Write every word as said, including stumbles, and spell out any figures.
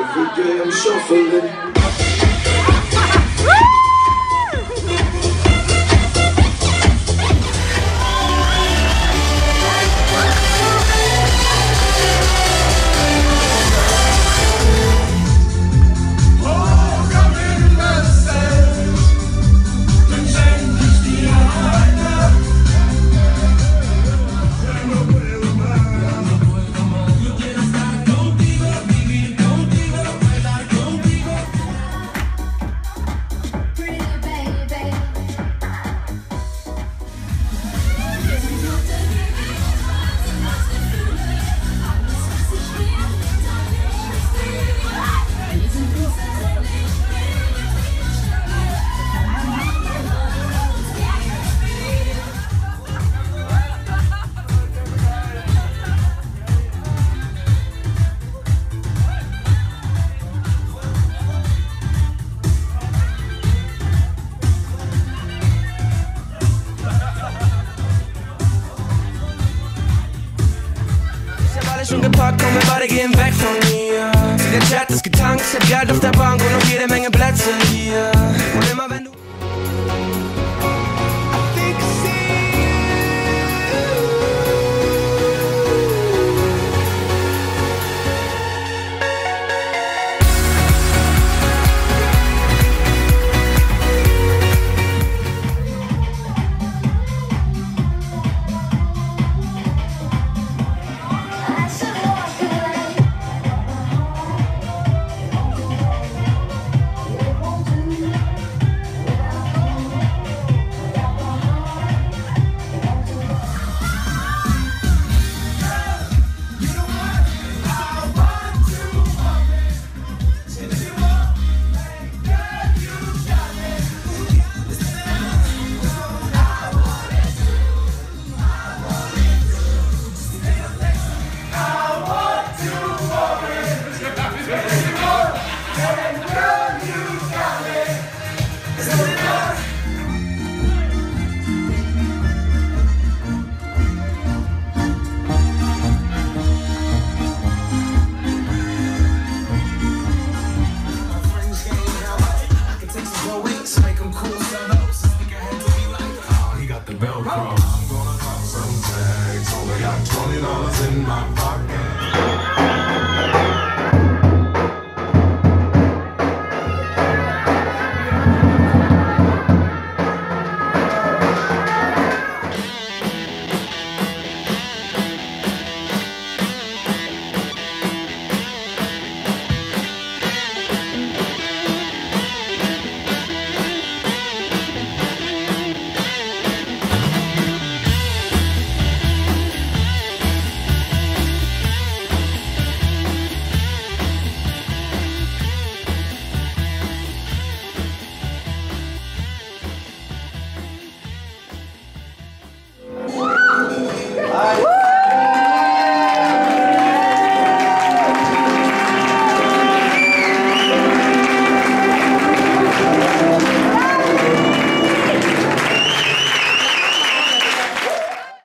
Every day I'm shuffling. Schon gepackt, komm, wir beide gehen weg von hier. Der Chat ist getankt, ich hab Geld auf der Bank und noch jede Menge Plätze hier. Und immer wenn du Velcro. I'm gonna pop some tags. Only got twenty dollars in my